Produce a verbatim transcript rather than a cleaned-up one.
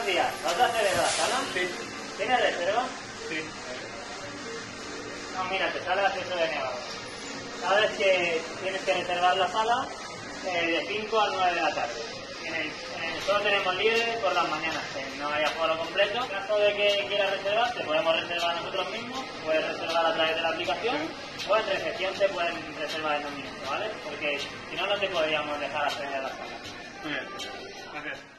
días. ¿Vas a acceder a la sala? Sí. ¿Tienes reserva? Sí. No, mira, te sale acceso denegado. Sabes que tienes que reservar la sala eh, de cinco a nueve de la tarde. En el, en el, solo tenemos libre por las mañanas, que no haya foro completo. En caso de que quieras reservar, te podemos reservar nosotros mismos, puedes reservar a través de la aplicación, o en recepción te pueden reservar en un minuto, ¿vale? Porque si no, no te podríamos dejar acceder a la sala. Muy bien. Gracias.